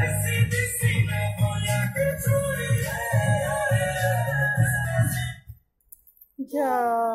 जा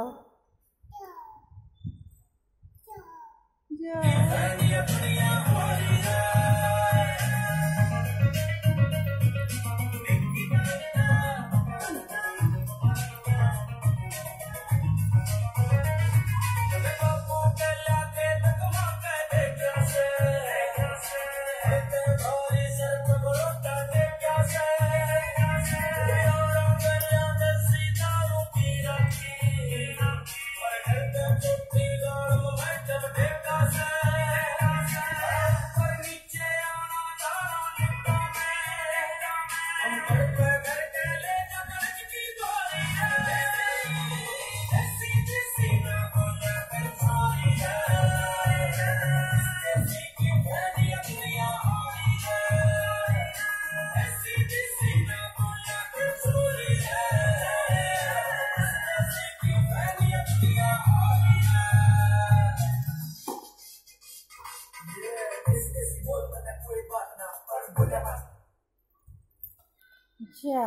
जा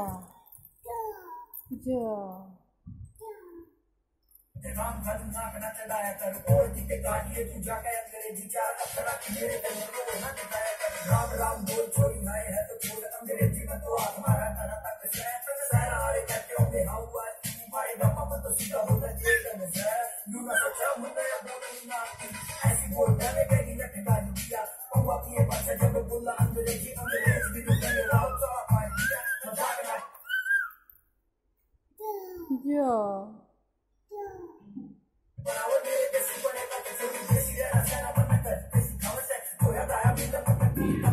जा राम खतरनाक न चढ़ाया कर और दिखे गाड़िए तू जाके अंग्रेजी चार अक्षरा की मेरे कलर को न चढ़ाया कर राम राम बोल छोड़ी नए है तो छोड़ अंग्रेजी में तो आत्मा रहता ना तक से सारा आरे करके होंगे हाउ हुआ मारे गप्पा पर तो सीधा बोलता जे कर से यू ना सोचा मुझे बोलना ऐसी बोल मैंने कहीं न ठगा दिया हुआ कि भाषा जब बोला अंग्रेजी भी तो मैंने राव तो पाई दिया मजाक ना जा बनाओ मेरे कैसी बनेगा कैसे भी देसी रहना सेना बनना कर कैसी खबर से कोया गाया भी